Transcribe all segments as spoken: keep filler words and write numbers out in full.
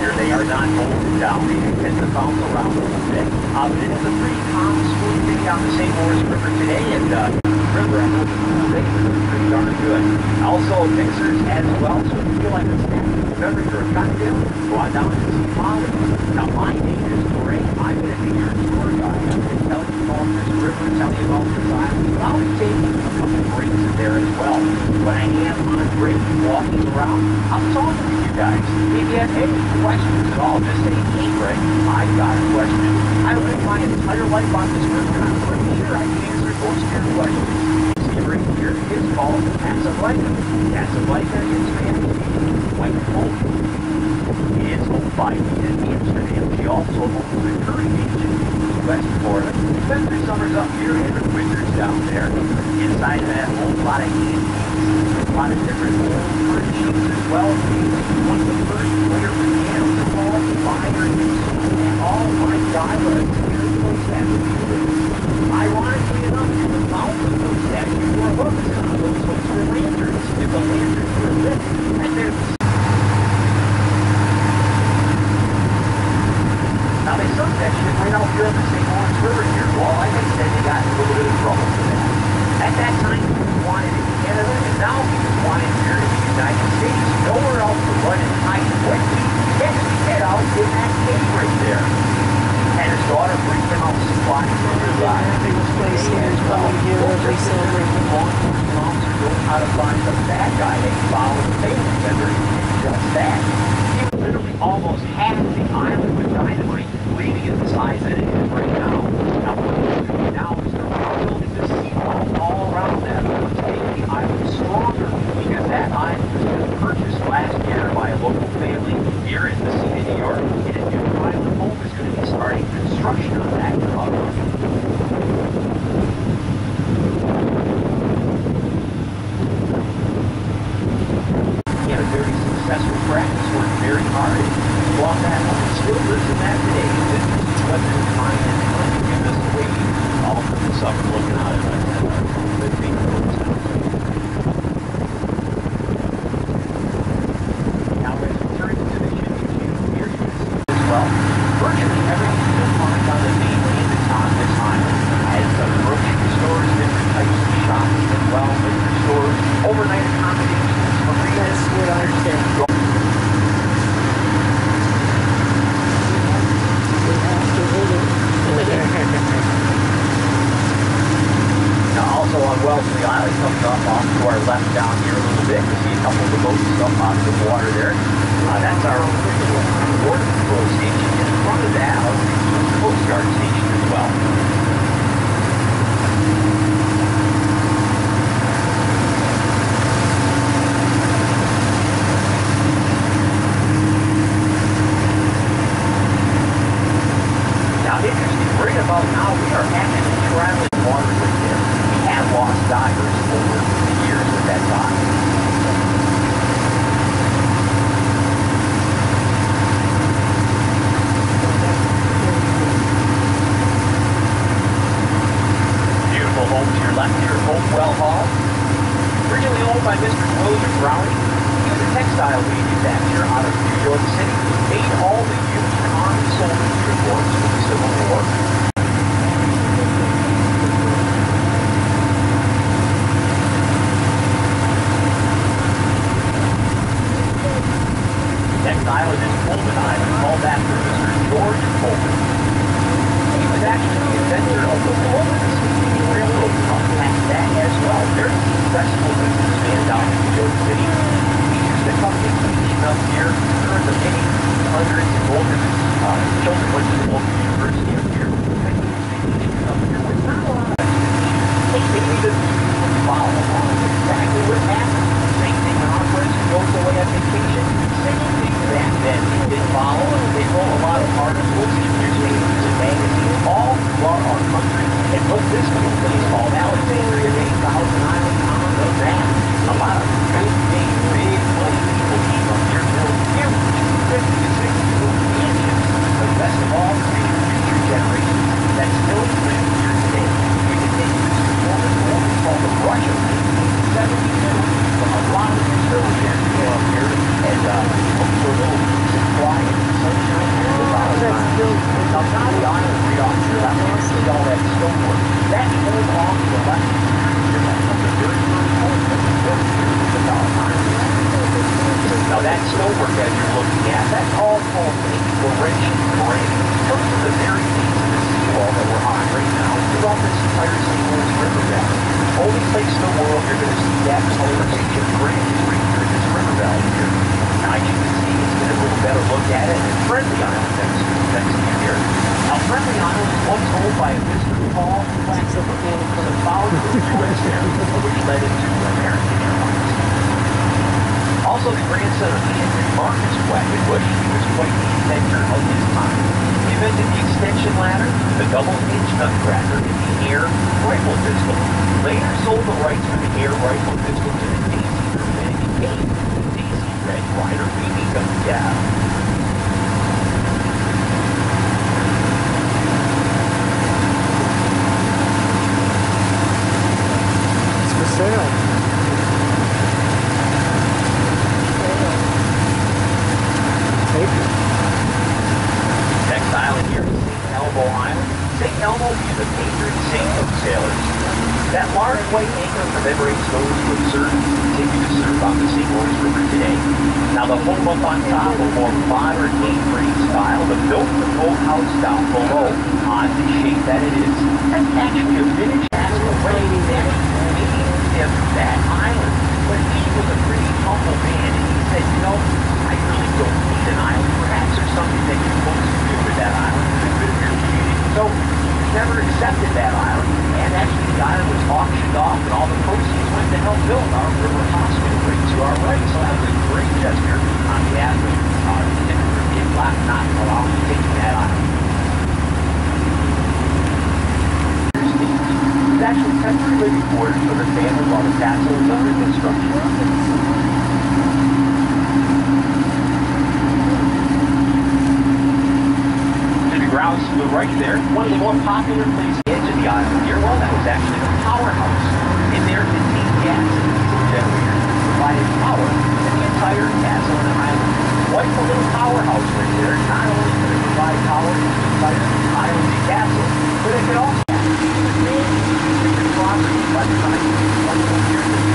here. They are not bolted down. They tend to bounce around a little bit. Uh, but it is a pretty calm, smooth day down the Saint Lawrence River today, and uh, river and the day is pretty darn good. Also, mixers as well, so if you feel like a snack, a beverage, or a cocktail, go on down to see Molly. Now, my name is Ray. I'm going to be your tour guide. I'm going to tell you about this river, tell you about this island, but I'll be taking a couple breaks in there as well. When I am on break, walking around, I'm talking to you guys. If you have any questions at all, just say, hey, Ray, I've got a question. I lived my entire life on this river, and I'm pretty sure I can answer most of your questions. See, right here is called Casablanca. Casablanca in Spanish means white foam. It is owned by Nina Amsterdam. She also owns the Curry Beach in West Florida. Spends their summers up here and their winters down there. Inside of that home, a lot of antiques, a lot of different old furnishings as well. One of the first player pianos of all fire and all my God, what a scary place that would be. Ironically enough, in the mouth of those statues were hooks. Those hooks were lanterns. If the lanterns were lit, and there's now, they sunk that shit right out here on the Saint Lawrence River here. Well, like I said, they got in a little bit of trouble for that. At that time, people wanted it in Canada, and now people want it here in the United States. Nowhere else to run and hide quickly. Get his head out in that cave right there. And his daughter brings him out squatting from his eye. They was placed in as well here every celebration. Law enforcement officer knows how to find the bad guy and follow the family member. Just that. He literally almost half the island with dynamite, leaving it the size that it is right now. Now, what they're doing now is they're building the seawall all around that to make the island stronger, because that island was just purchased last year by a local family here in the city of New York, and a new island home is going to be starting construction on that cover. He had a very successful practice, worked very hard, brought that home, and still lives in that today. This is what they're trying to give us away all from the summer looking out at us. Good thing for those. Now, as we turn into the shipping channel here, you can see as well, virtually everything you'll find on the mainland is on this island. As uh, grocery stores, different types of shops as well, liquor stores, overnight accommodations, marinas, What I said. We have to hold it. Now, also on Wellesley Island, coming up off to our left down here a little bit, you see a couple of the boats up out of the water there. Uh, that's our border patrol station. In front of that, our Coast Guard station as well. Now, interesting, right about now, we are actually traveling water right there. We have lost divers over the years at that time. Beautiful home to your left here, Hopewell Hall. Originally owned by Mister William Browning. He was a textile manufacturer out of New York City. Made all the Union Army soldiers' uniforms for the Civil War. Next island is Coleman Island, called after Mister George Coleman. He was actually the inventor of the Coleman Steam Railroad. Up past that as well. There's a successful businessman down in New York City. He used to come vacation up here during the many hundreds of Goldman uh, children went to the local university up here. And he was vacationing up here with not a lot of they maybe the follow along with exactly what happened. Same thing when our president goes away on vacation. Same thing back then. They did follow and they wrote a lot of articles in newspapers and magazines all throughout our country. And what this little place called Alexandria Bay, Thousand Island, Common of that. A lot of big, big, big money people came up here to build huge fifty to sixty little mansions. The best of all, Now, Johnny Island, right off to the left, you see all that stonework. That pulled off to the left. That's from the very first home that was built here in the Dallas Island. Now, that stonework that you're looking at, that's all called exploration terrain. It comes from the very base of the seawall that we're on right now throughout this entire Saint Louis River valley. Only place in the world you're going to see that colorization terrain is right here in this river valley here. Now, you can see, let's get a little better look at it. And Friendly Island, next, next to you here. Now, Friendly Island was once owned by a Mister Paul Plaxico, who was a founder of U S Air, which led into American Airlines. Also, the grandson of Andrew Marcus Quackenbush, he was quite the inventor of his time. He invented the extension ladder, the double-hinge nutcracker, and the air rifle pistol. Later sold the rights for the air rifle pistol to the Daisy Group and became the Daisy Red Ryder B B gun. Yeah. It's for sale. Next island here is Saint Elmo Island. Saint Elmo is a patron saint of sailors. That large white anchor commemorates those who have served and continue to serve on the Saint Louis River today. Now the home up on top, a more modern A-frame style, but built the boathouse down below, odd the shape that it is. That's actually a vintage castle waiting there, named him that island. But he was a pretty humble man, and he said, you know, I really don't need an island. Perhaps there's something that you're supposed to do with that island in a good community. So he never accepted that island, and actually the island was auctioned off, and all the proceeds went to help build our river hospital right to our right. So that was a great gesture on behalf of uh, the Caribbean Black not allowing to take that island. It's actually temporary living quarters for the family while the castle is under construction. Grounds to the right there, one of the more popular places edge of the island here, well, that was actually the powerhouse. In there, fifteen gas and diesel generators provided power to the entire castle and island. Quite a little powerhouse right there. Not only could it provide power to the entire island and castle, but it could also have different properties by the time it was twenty-one years of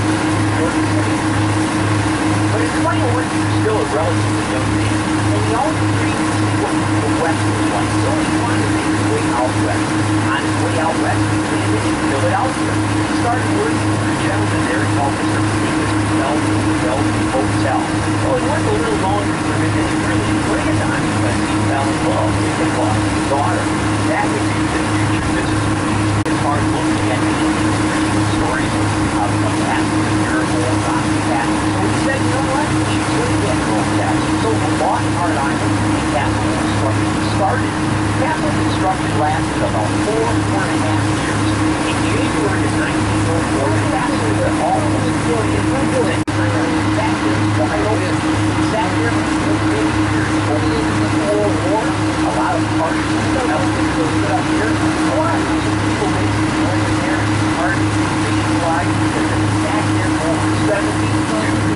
but at twenty-one, he was still a relatively young man, and he always dreamed to see what the West was like. So he wanted to make his way out west. On his way out west, he landed in Philadelphia. He started working for a gentleman there called Mister Mister Belton Belton Hotel. Well, it went a little longer for him than he really planned on because he fell in love with the boss's daughter. That would be the future business as far as looking at the stories of what happened in Europe or not happened. So he said, you know what? She's going to get her own castle. So he bought Hard Island and castle construction started. Castle construction lasted about four, four and a half years. In January of nineteen oh four, the castle was almost fully in back there wide open. He sat there for many years, only in the World War. A lot of parties and everything was put up here. A lot of people basically going in there and parties and taking lives because they sat there for over seventy-two.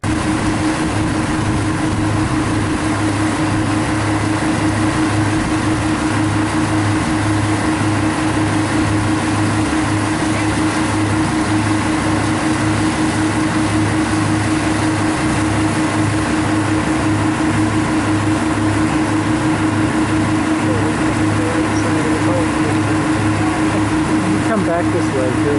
Back this way too.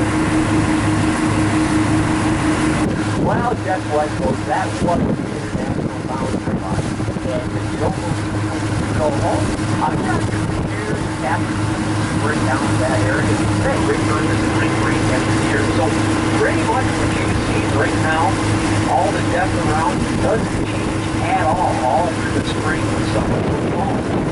Well, just like those, that was the international boundary line. And if you don't believe me, you go home. I'm not sure the years after bring down that area. That river is a pretty great every year. So pretty much what you see right now, all the depth around doesn't change at all, all through the spring and summer and fall.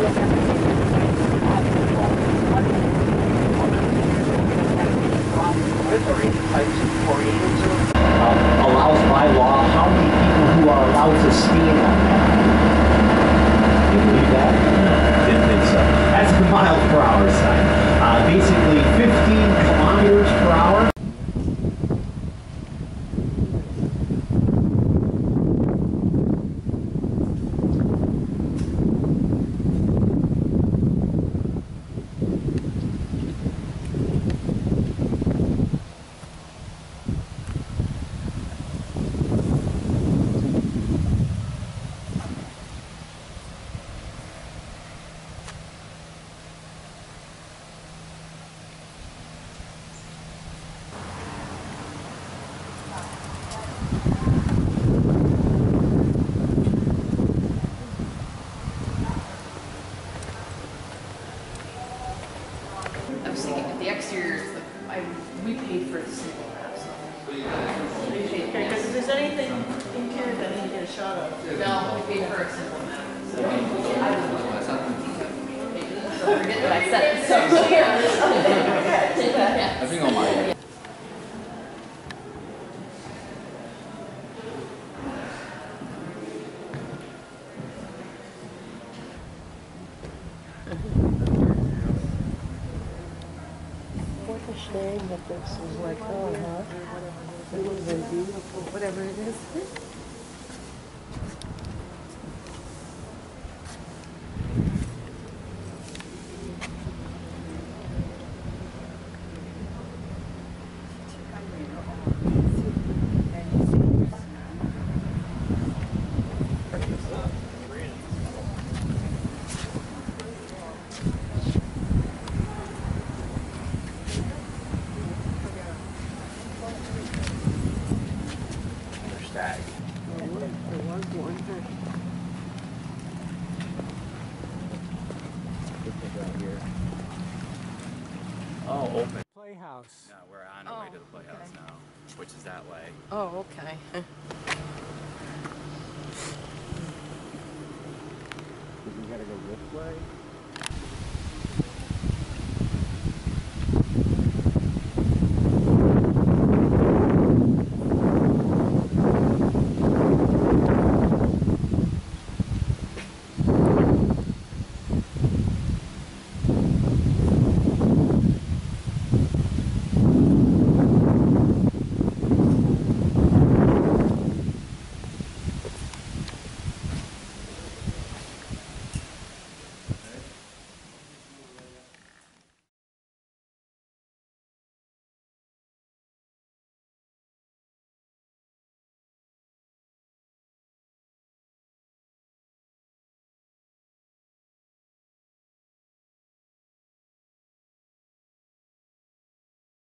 Or any types of tornadoes uh, allows by law how many people who are allowed to stand on that. Can you believe that? No, didn't think so. That's the mile per hour sign. Uh, basically fifteen kilometers per hour. But the exterior is the, I, we paid for the single map, so. We paid Okay, because if there's anything interior that I need to get a shot of. No, we paid for a single map. So I don't know. So forget that I said it. So yeah. I think on my What a shame that this is like, oh, huh? It would have been beautiful, whatever it is. Stag. There was one. oh open. Playhouse. No, we're on our way to the Oh, playhouse okay. now, which is that way. Oh, okay. You gotta go this way.